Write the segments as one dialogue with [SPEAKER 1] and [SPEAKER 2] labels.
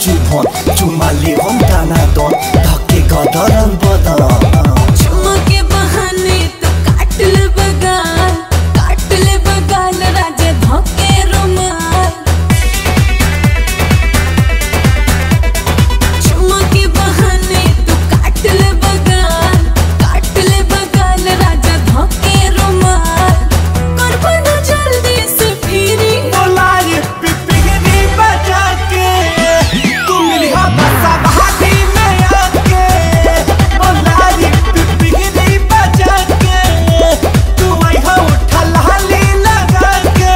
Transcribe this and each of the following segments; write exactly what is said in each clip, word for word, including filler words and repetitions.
[SPEAKER 1] चुभन चुमा लेभन दाना दन धक्के गदरन बदन
[SPEAKER 2] चुमा के बहाने तो काट ले बगाल काट ले बगाल राजा धक्के रुमाल चुमा के बहाने तो काट ले बगाल काट ले बगाल राजा धक्के रुमाल करबो ना जल्दी से फिरी
[SPEAKER 1] बोलाई पिपिगनी बजा के तू मिली हा बसा बहाती में आके बोलाई पिपिगनी बजा के तू आई हा उठा लाली लगा के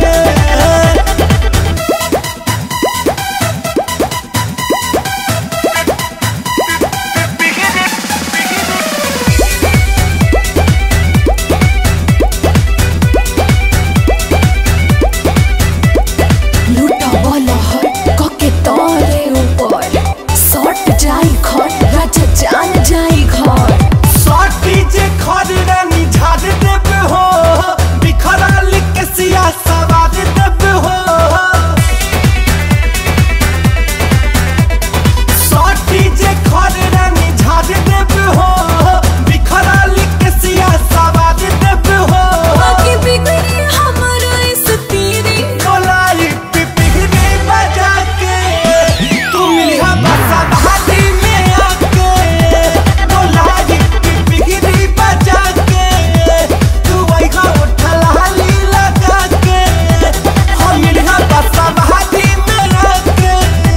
[SPEAKER 2] लूटा वाला हट कके तारे ऊपर सट जाई खट राजा जान जाई घर
[SPEAKER 1] साटी जे खरनी झाड़ देबे हो बिखराली के सिया सवार देबे हो साटी जे खरनी झाड़ देबे हो बिखराली के सिया सवार देबे हो
[SPEAKER 2] बाकी बिगड़ी हमारा इस तीरी
[SPEAKER 1] बोलाई पिपिगनी बजा के तू मिली हा बसा बहाती में आके बोलाई पिपिगनी बजा के तू आई हा उठा लाली लगा के हम मिली हा बसा बहाती में आके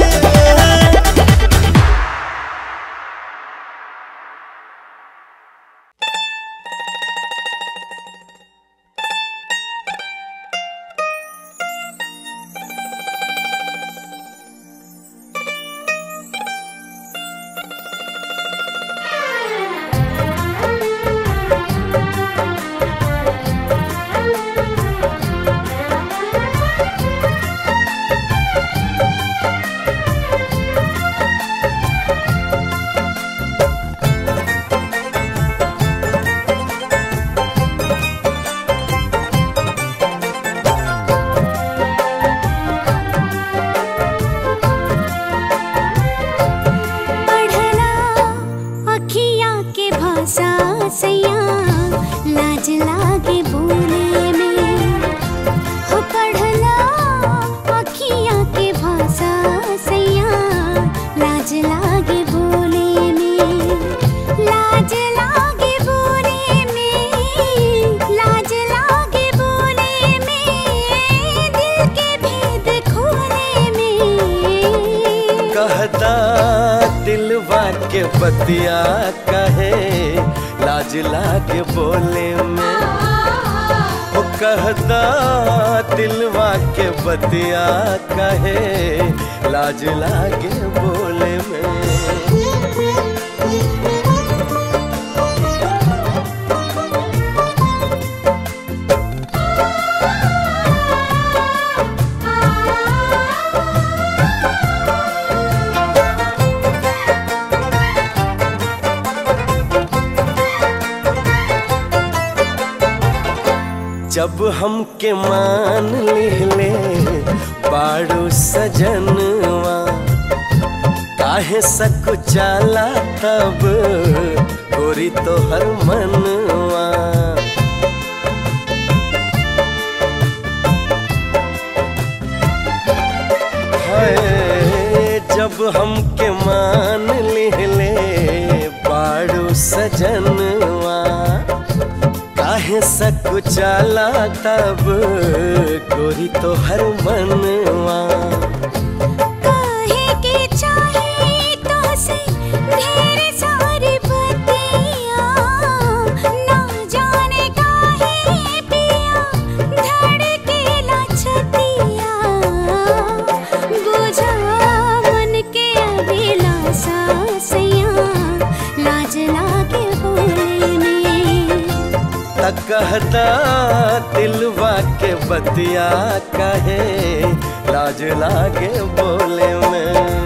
[SPEAKER 3] पढ़ला अखियाँ के भाषा सैया लाज लागे बोले में हो पढ़ला अखियाँ के भाषा सैया लाज लागे बोले में लाज लागे बोले में लाज लागे बोले में दिल के भेद खोले में
[SPEAKER 4] कहता दिलवा के बतिया कहे लाज लागे बोले में वो कहता दिलवा के बतिया कहे लाज लागे बोले में जब हमके मान लिहले बाड़ू सजनवा काहे सकुचाला तब गोरी तोहर मनवा हाय जब हमके मान लिहले बाड़ू सजनवा काहे सकुचाला तब गोरी तोहर मनवा
[SPEAKER 3] काहे के चाहे तो से ढेर सारी बतिया ना जाने काहे पिया धड़केला छतिया बुझा मन के अभिलाषा सैया लाज लागे बोले में
[SPEAKER 4] तक कहता दिलवा के बतिया कहे लाज लागे बोले में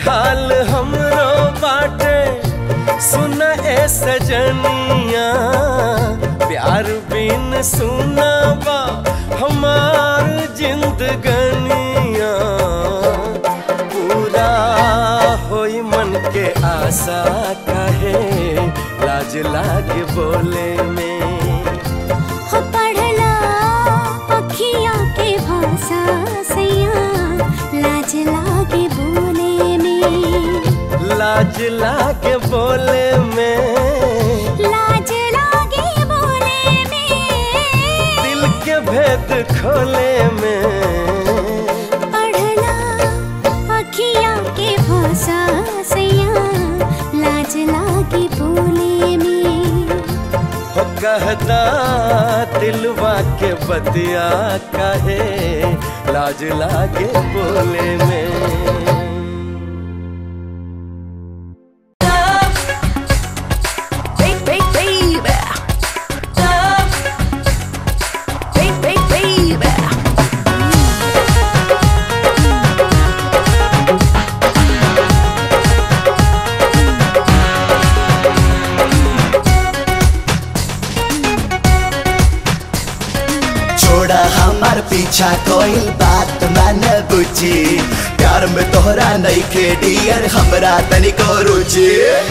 [SPEAKER 4] हाल हमरो बाटे सुन ए सजनिया प्यार बिन सुना बा हमार जिंदगनिया पूरा होई मन के आशा कहे लाज लागे बोले में
[SPEAKER 3] हो पढ़ला अखियाँ के भाषा सैया लाज लागे बोले में
[SPEAKER 4] लाज लागे बोले में
[SPEAKER 3] लाज लागे बोले में
[SPEAKER 4] दिल के भेद खोले में
[SPEAKER 3] पढ़ला अखियाँ के भाषा सैया लाज लागे बोले में
[SPEAKER 4] हो कहता दिलवा के बतिया कहे लाज लागे बोले में
[SPEAKER 5] हमार पीछा कोई बात मान बुझी प्यार में तोहरा नहीं के डियर हमरा तनिको रुचि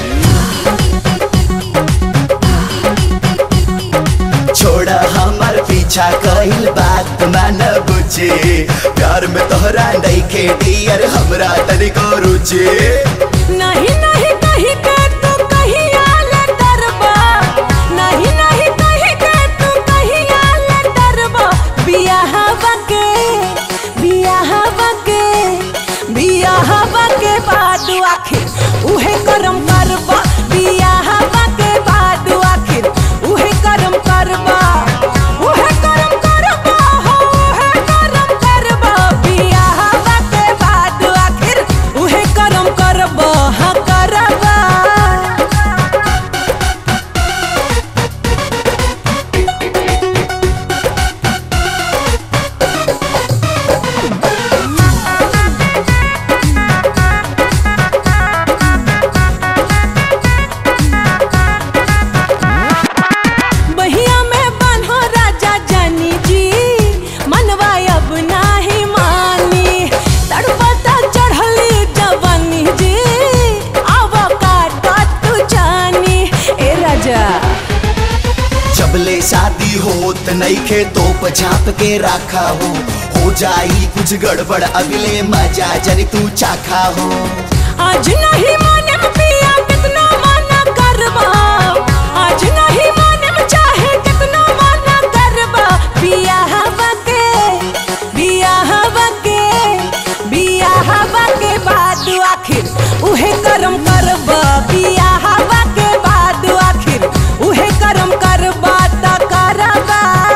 [SPEAKER 5] छोड़ा हमार पीछा कोई बात मान बुझी प्यार में तोहरा नहीं के डियर हमरा तनिको रुचि
[SPEAKER 2] नहीं नहीं कहीं के तू कहीं आले डरबा नहीं नहीं कहीं के तू कहीं आले डरबा बियाह बके बियाह बके बियाह बके बाद आखिर उहे करम करबा बियाह बके बाद आखिर उहे करम करबा उहे करम करबा हो उहे करम करबा बियाह बके बाद आखिर उहे करम करबा हाँ करबा
[SPEAKER 5] शादी होत नहीं खे तोप झाप के रखा हो हो जाई कुछ गड़बड़ अगले मजा जनी तू चाखा हो
[SPEAKER 2] आज नहीं माने पिया कितना माना करबा आज नहीं माने चाहे कितना माना करबा बियाह बके बियाह बके बियाह बके बाद आखिर उहे करम करबा बियाह बके बाद आखिर उहे करम करबा ता करबा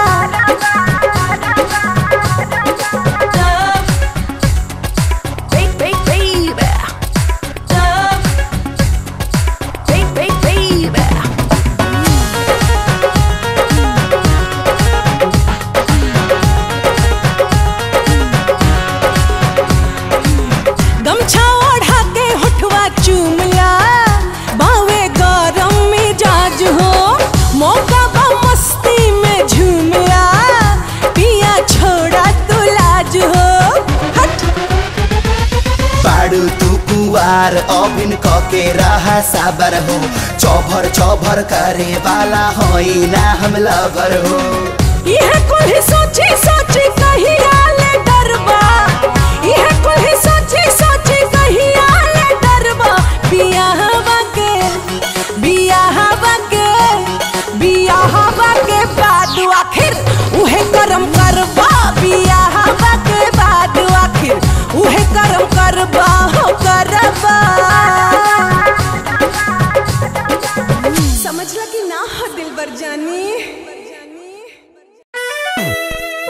[SPEAKER 2] गमछा ओढ़ा के होठवा चूमला बावे गरम मिजाज हो मौका बा मस्ती में झूमला पिया छोड़ा तू लाज हो हट
[SPEAKER 5] बाड़ू तू कुवार अभिन क के रहा साबर हो चौभर चौभर करे वाला होई ना हम लवर हो
[SPEAKER 2] यह कोई सोची सोची कहीं आले डरबा यह कोई सोची सोची कहीं आले डरबा बियाह बके बियाह बके बियाह बके बाद आखिर उहे करम करबा बियाह बके बाद आखिर उहे करम करबा हो करबा समझला कि ना हो दिलबर जानी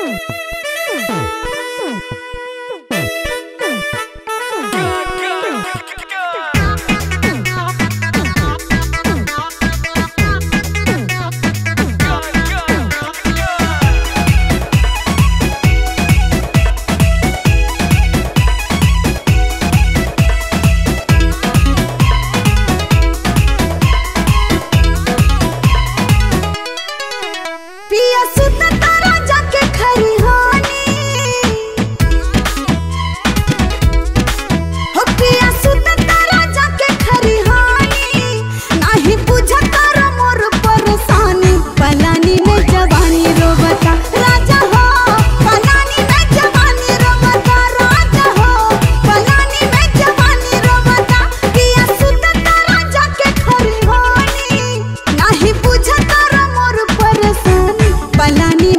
[SPEAKER 2] पलानी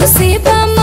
[SPEAKER 3] से बा